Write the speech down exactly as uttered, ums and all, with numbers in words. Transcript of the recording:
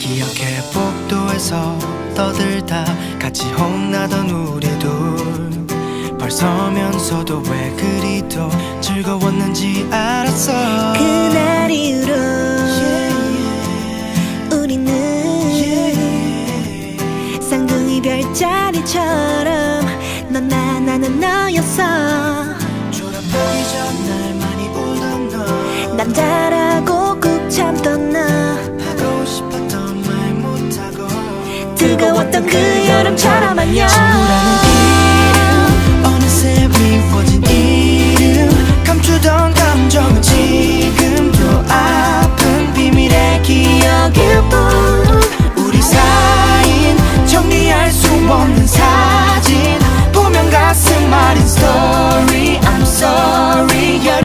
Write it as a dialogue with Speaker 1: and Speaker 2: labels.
Speaker 1: 기억해 복도에서 떠들다 같이 혼나던 우리 둘 벌서면서도 왜 그리도 즐거웠는지 알았어.
Speaker 2: 그날 이후로 yeah, 우리는 yeah, 쌍둥이 별자리처럼 넌 나 나는 너였어.
Speaker 1: 졸업하기 전 날 많이 울던 너
Speaker 2: 남자라고 꾹 참던 너
Speaker 1: 하고 싶었던 말 못하고
Speaker 2: 뜨거웠던 그 여름처럼 안녕.
Speaker 1: 친구라는 이름 어느새 미워진 이름 감추던 감정은